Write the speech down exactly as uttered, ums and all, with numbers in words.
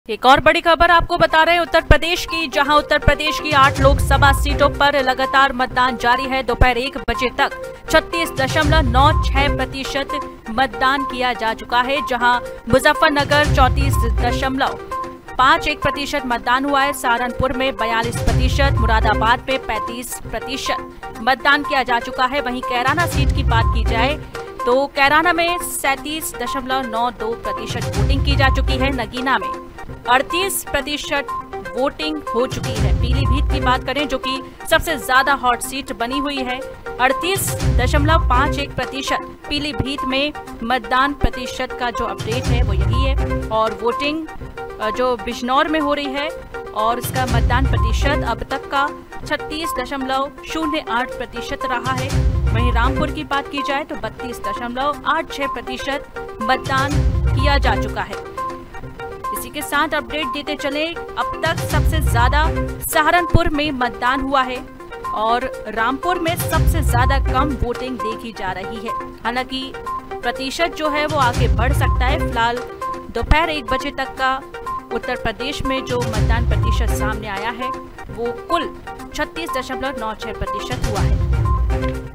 एक और बड़ी खबर आपको बता रहे हैं उत्तर प्रदेश की, जहां उत्तर प्रदेश की आठ लोकसभा सीटों पर लगातार मतदान जारी है। दोपहर एक बजे तक छत्तीस दशमलव नौ छह प्रतिशत मतदान किया जा चुका है, जहां मुजफ्फरनगर चौंतीस दशमलव पाँच एक प्रतिशत मतदान हुआ है, सहारनपुर में बयालीस प्रतिशत, मुरादाबाद में पैंतीस प्रतिशत मतदान किया जा चुका है। वहीं कैराना सीट की बात की जाए तो कैराना में सैंतीस दशमलव नौ दो प्रतिशत वोटिंग की जा चुकी है। नगीना में अड़तीस प्रतिशत वोटिंग हो चुकी है। पीलीभीत की बात करें जो कि सबसे ज्यादा हॉट सीट बनी हुई है, अड़तीस दशमलव पाँच एक प्रतिशत पीलीभीत में मतदान प्रतिशत का जो अपडेट है वो यही है। और वोटिंग जो बिजनौर में हो रही है और इसका मतदान प्रतिशत अब तक का छत्तीस दशमलव शून्य आठ प्रतिशत रहा है। वहीं रामपुर की बात की जाए तो बत्तीस दशमलव आठ छह प्रतिशत मतदान किया जा चुका है। इसी के साथ अपडेट देते चले, अब तक सबसे ज्यादा सहारनपुर में मतदान हुआ है और रामपुर में सबसे ज्यादा कम वोटिंग देखी जा रही है। हालांकि प्रतिशत जो है वो आगे बढ़ सकता है। फिलहाल दोपहर एक बजे तक का उत्तर प्रदेश में जो मतदान प्रतिशत सामने आया है वो कुल छत्तीस दशमलव नौ छह प्रतिशत हुआ है।